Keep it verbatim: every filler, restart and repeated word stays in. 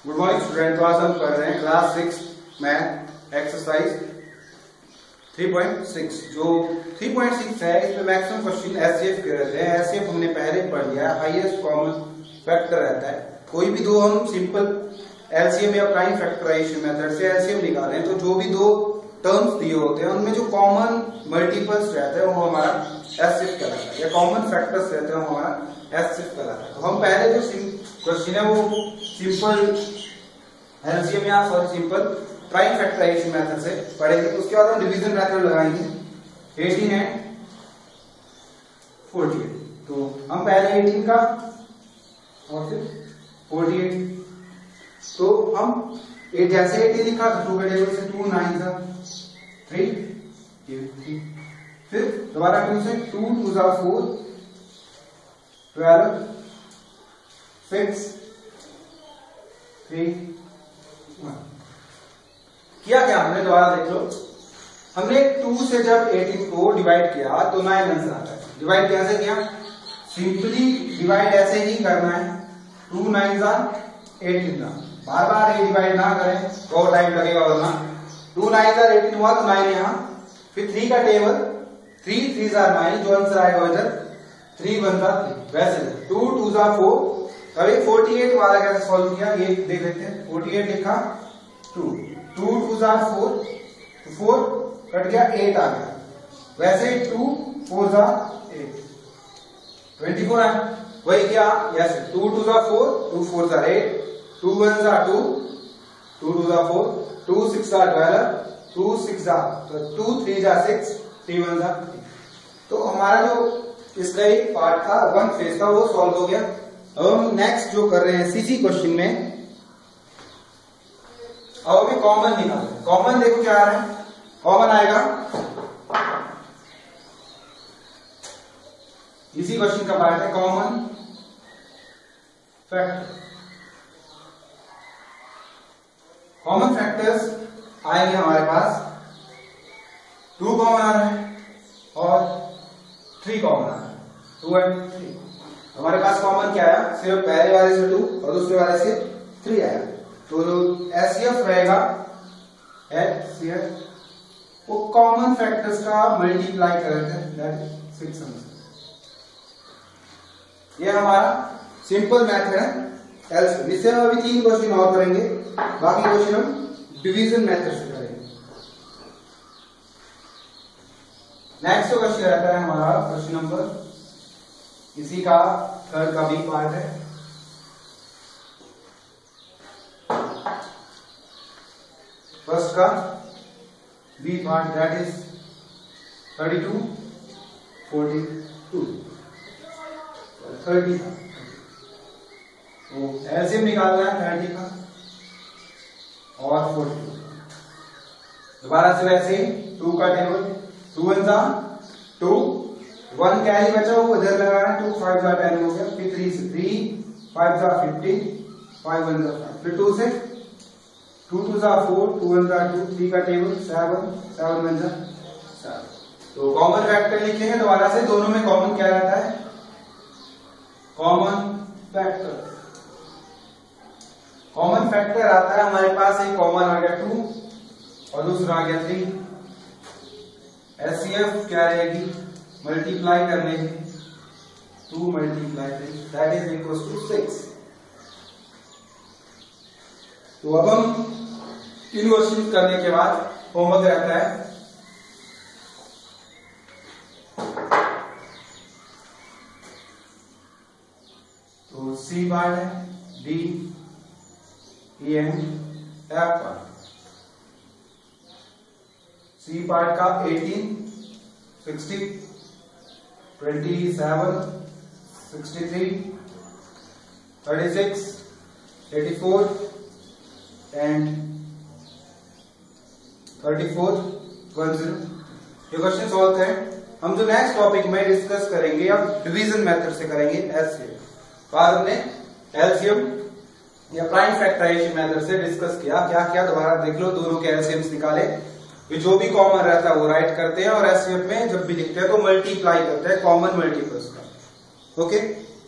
Good morning student. तो आज हम कर रहे हैं class six math exercise three point six. जो थ्री पॉइंट सिक्स है इसमें मैक्सिमम क्वेश्चन एचसीएफ के रहते हैं। एचसीएफ हमने पहले पढ़ लिया है, हाईएस्ट कॉमन फैक्टर रहता है। कोई भी दो हम सिंपल एलसीएम या प्राइम फैक्टराइजेशन मेथड से एलसीएम निकालें तो जो भी दो टर्म्स दिए होते हैं उनमें जो कॉमन मल्टीपल्स रहते हैं वो हमारा एचसीएफ कहलाता है, या कॉमन फैक्टर्स रहते हैं वो हमारा एचसीएफ कहलाता है। तो हम पहले जो क्वेश्चन है वो सिंपल एलसीएम या sorry simple prime factorisation method से पढ़ेंगे। तो उसके बाद हम डिवीजन मेथड लगाएंगे। अठारह है अड़तालीस, तो हम पहले अठारह का और फिर अड़तालीस। तो हम ये जैसे अठारह लिखा तो टू के टेबल से टू नाइन था थ्री, फिर दोबारा टू से टू टू जा four, twelve, six, three, one. किया क्या हमने, दोबारा देख लो। हमने टू से जब अठारह को डिवाइड किया तो नाइन आंसर आता है। डिवाइड कैसे किया? सिंपली डिवाइड ऐसे ही करना है, टू नाइन जा एटीन। बार बार ये डिवाइड ना करें, बहुत टाइम लगेगा वरना। टू नाइन जा एटीन हुआ तो नाइन यहाँ, फिर थ्री का टेबल, थ्री थ्री जा नाइन, जो आंसर आएगा इधर थ्री वन जा थ्री। वैसे टू टू जा फोर। अभी अड़तालीस वाला कैसे सॉल्व किया ये देख लेते हैं। अड़तालीस लिखा, टू टू टू जा फोर, तो फोर कट गया, एट आ गया। वैसे टू फोर जा एट, ट्वेंटी फोर है। वही क्या, यस, टू टू जा फोर, टू फोर जा एट, टू वन जा टू, टू टू जा फोर, टू सिक्स जा ट्वेल्व, टू सिक्स जा तो टू थ्री जा सिक्स, थ्री वन जा थ्री। तो हमारा जो इसका एक पार्ट था, वन फेज था, वो सॉल्व हो गया। अब हम नेक्स्ट जो कर रहे हैं सीसी क्वेश्चन में, अब हमें कॉमन निकालना। कॉमन देखो क्या आ रहा है, कॉमन आएगा इसी क्वेश्चन का पार्ट है कॉमन फैक्टर। कॉमन फैक्टर्स आएंगे हमारे पास, टू कॉमन आ रहा है और थ्री कॉमन आ रहा है, टू एंड थ्री। हमारे पास कॉमन क्या आया, सिर्फ पहले वाले से टू और दूसरे वाले से थ्री आया। तो जो एचसीएफ रहेगा, एचसीएफ वो कॉमन फैक्टर्स का मल्टीप्लाई करते हैं, दैट इज सिक्स हंड्रेड। ये हमारा सिंपल मैथड है एलसीएम। इससे हम अभी तीन क्वेश्चन और करेंगे, बाकी क्वेश्चन हम डिवीजन मेथड से करेंगे। नेक्स्ट क्वेश्चन रहता है हमारा क्वेश्चन नंबर, इसी का थर्ड का बी पार्ट है। फर्स्ट का B part that is thirty two, forty two, thirty. तो एलसीएम निकालना है थर्टी का और फोर्टी टू। दोबारा से वैसे ही टू का टेबल, टू वन जा टू, वन कैरी बचा वो इधर लगाना, टू फाइव जा टेन हो गया, फिर थ्री से थ्री, फाइव जा फिफ्टीन, फाइव वन जा फाइव, फिर टू से टू टू जा फोर, टू वन जा टू, थ्री का टेबल सेवन, सेवन वन जा सेवन। तो कॉमन फैक्टर लिखे हैं दोबारा से। दोनों में कॉमन क्या रहता है, कॉमन फैक्टर। कॉमन फैक्टर आता है हमारे पास, एक कॉमन आ गया टू और दूसरा आ गया थ्री। एचसीएफ क्या रहेगी, मल्टीप्लाई करने की, two multiply that is equal to six. तो अब हम तीन क्वेश्चन करने के बाद होमवर्क रहता है, तो सी पार्ट है, D E N F part. C part का eighteen, sixty, twenty seven, sixty three, thirty six, eighty four and thirty four, one zero. ये क्वेश्चन सॉल्व करें। हम जो नेक्स्ट टॉपिक में डिस्कस करेंगे अब डिवीजन मेथड से करेंगे एलसीएम। बाद हमने एलसीएम या प्राइम फैक्टराइजेशन मेथड से डिस्कस किया, क्या क्या दोबारा देख लो। दोनों के एलसीएम्स निकाले, जो भी कॉमन रहता है वो राइट करते हैं और एचसीएफ में जब भी लिखते हैं तो मल्टीप्लाई करते हैं कॉमन मल्टीपल्स का। ओके।